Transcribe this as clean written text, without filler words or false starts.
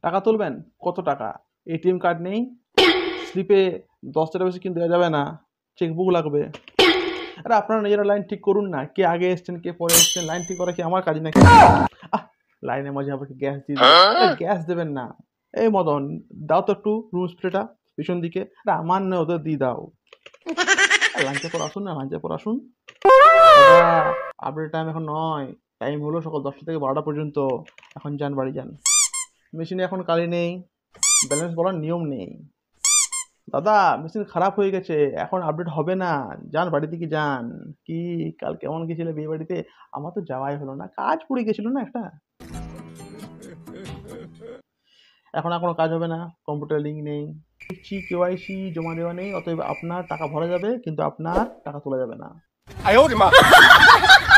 টাকা তুলবেন? কত টাকা? এটিএম কার্ড নেই, স্লিপে 10 টাকা বেশি কিন্তু দেওয়া যাবে না, চেকবুক লাগবে। আরে আপনারা নিজেরা লাইন ঠিক করুন না, কে আগে এসছেন কে পরে এসছেন, লাইন ঠিক করা কি আমার কাজ নাকি? লাইনের মাঝে আবার গ্যাস দিয়ে দেবেন, গ্যাস দেবেন না। এই মদন, দাও তো একটু রুম স্প্রেটা পিছন দিকে। আরে আমার নয়, ওদের দিয়ে দাও। লাঞ্চের পর আসুন না, লাঞ্চের পর আসুন। দাদা, আপডেট টাইম এখন নয়, টাইম হলো সকাল 10টা থেকে 12টা পর্যন্ত। এখন যান, বাড়ি যান। মেশিনে এখন কালি নেই, ব্যালেন্স বলার নিয়ম নেই। দাদা, মেশিন খারাপ হয়ে গেছে, এখন আপডেট হবে না, যান বাড়ি থেকে যান। কি, কাল কেমন গেছিলে বিয়ে বাড়িতে? আমার তো যাওয়াই হলো না, কাজ পড়ে গেছিল না একটা। এখন আর কোনো কাজ হবে না, কম্পিউটার লিঙ্ক নেই, দেখছি কেওয়াইসি জমা দেওয়া নেই, অতএব আপনার টাকা ভরা যাবে কিন্তু আপনার টাকা তোলা যাবে না।